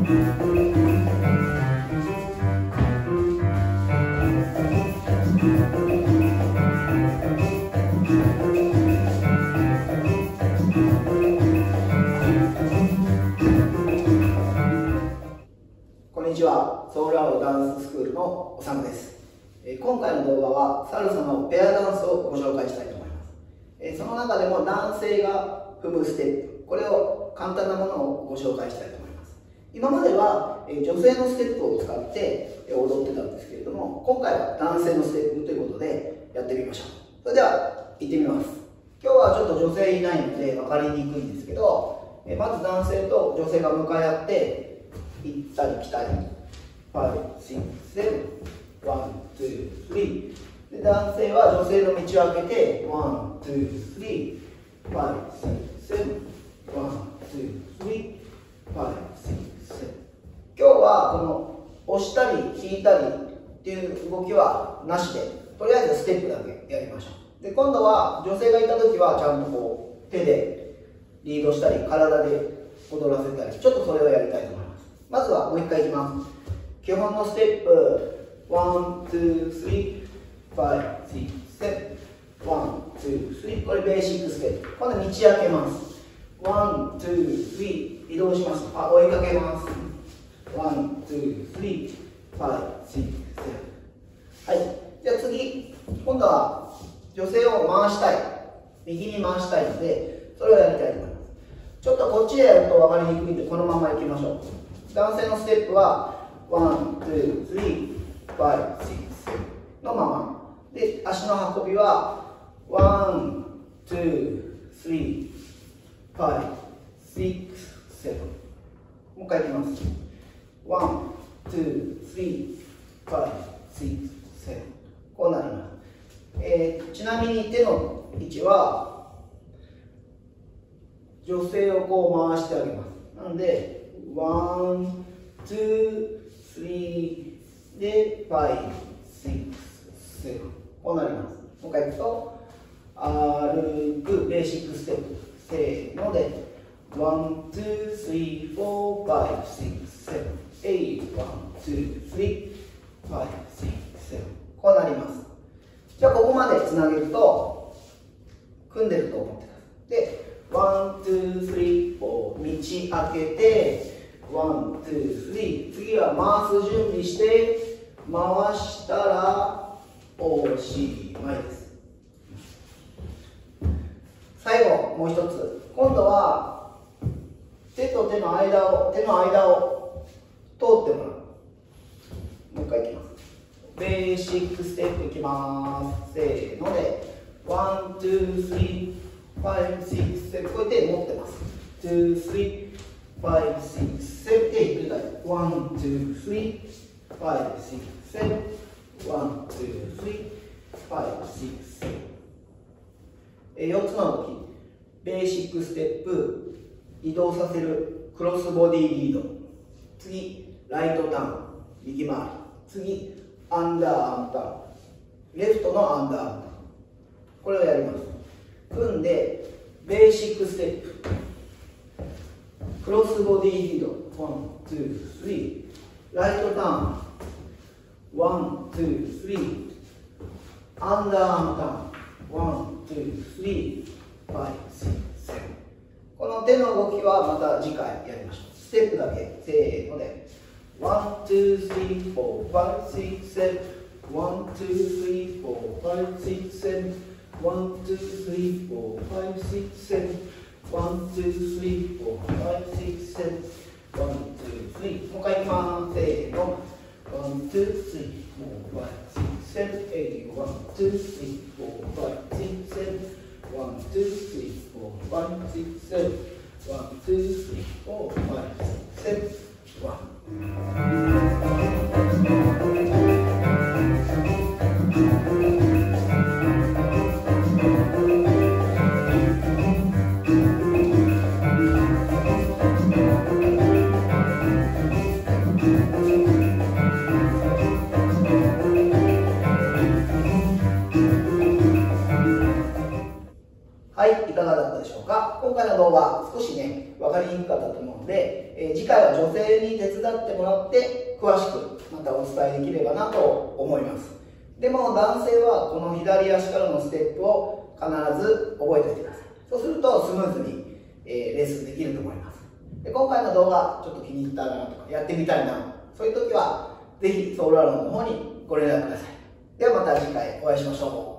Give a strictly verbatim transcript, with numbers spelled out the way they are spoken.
こんにちは、ソウルアウトダンススクールのおさむです。今回の動画はサルサのペアダンスをご紹介したいと思います。その中でも男性が踏むステップ、これを簡単なものをご紹介したいと思います。今までは女性のステップを使って踊ってたんですけれども、今回は男性のステップということでやってみましょう。それでは行ってみます。今日はちょっと女性いないので分かりにくいんですけど、まず男性と女性が向かい合って行ったり来たり、ご、ろく、なな、いち、に、さん、で男性は女性の道を開けていち、に、さん、ご、ろく、なな、いち、に、さん、ご、ろく、なな、今日はこの押したり引いたりっていう動きはなしで、とりあえずステップだけやりましょう。で今度は女性がいた時はちゃんとこう手でリードしたり体で踊らせたり、ちょっとそれをやりたいと思います。まずはもう一回いきます。基本のステップワン、ツー、スリー、ファイブ、シックス、セブン、ワン、ツー、スリー、これベーシックステップ。今度道開けます。ワン、ツー、スリー、移動します。あ、追いかけます。ワン、ツー、スリー、ファイブ、シックス、セブン。はい。じゃあ次、今度は女性を回したい。右に回したいので、それをやりたいと思います。ちょっとこっちでやると分かりにくいんで、このまま行きましょう。男性のステップはワン、ツー、スリー、ファイブ、シックス、セブンのまま。で、足の運びはワン、ツー、スリー、ファイブ、シックス、セブン。もう一回いきます。ワン、ツー、スリー、ファイブ、シックス、セブン。こうなります。えー、ちなみに手の位置は女性をこう回してあげます。なので、ワン、ツー、スリーで、ファイブ、シックス、セブン。こうなります。もう一回いくと、歩く、ベーシックステップ。せーので、ワン、ツー、スリー、フォー、ファイブ、シックス、セブン、エイト、ワン、ツー、スリー、ファイブ、シックス、セブン。こうなります。じゃあ、ここまでつなげると、組んでると思ってください。で、ワン、ツー、スリー、フォー、道開けて、ワン、ツー、スリー。次は回す準備して、回したら、おしまいです。最後、もう一つ。今度は、手と手の間を、手の間を通ってもらう。もう一回いきます。ベーシックステップいきます。せーので、ワン、ツー、スリー、ファイブ、シックス、セブン。こうやって持ってます。ツー、スリー、ファイブ、シックス、セブン。で、ひっくり返す。ワン、ツー、スリー、ファイブ、シックス、セブン。ワン、ツー、スリー、ファイブ、シックス、セブン。え、よっつの動き。ベーシックステップ、移動させるクロスボディリード。次、ライトターン、右回り。次、アンダーアームターン。レフトのアンダーアームターン。これをやります。組んで、ベーシックステップ。クロスボディリード。ワン、ツー、スリー。ライトターン。ワン、ツー、スリー。アンダーアームターン。ワン、ツー、スリー。ファイブ、シックス、セブン。この手の動きはまた次回やりましょう。ステップだけ。せーので。ワン、ツー、スリー、フォー、ファイブ、シックス、セブン。ワン、ツー、スリー、フォー、ファイブ、シックス、セブン。ワン、ツー、スリー、フォー、ファイブ、シックス、セブン。ワン、ツー、スリー、フォー、ファイブ、シックス、セブン。ワン、ツー、スリー。もう一回いきます。せーの。ワン、ツー、スリー、フォー、ファイブ、シックス、セブン。エイト。ワン、ツー、スリー、フォー、ファイブ、シックス、セブン。ワン、ツー、スリー、フォー、ファイブ、シックス、セブン。ワン、ツー、スリー、フォー、ファイブ、シックス、セブン。ワン。 が、今回の動画少しね分かりにくかったと思うので、えー、次回は女性に手伝ってもらって詳しくまたお伝えできればなと思います。でも男性はこの左足からのステップを必ず覚えておいてください。そうするとスムーズに、えー、レッスンできると思います。で今回の動画ちょっと気に入ったなとかやってみたいな、そういう時はぜひソウルアロンの方にご連絡ください。ではまた次回お会いしましょう。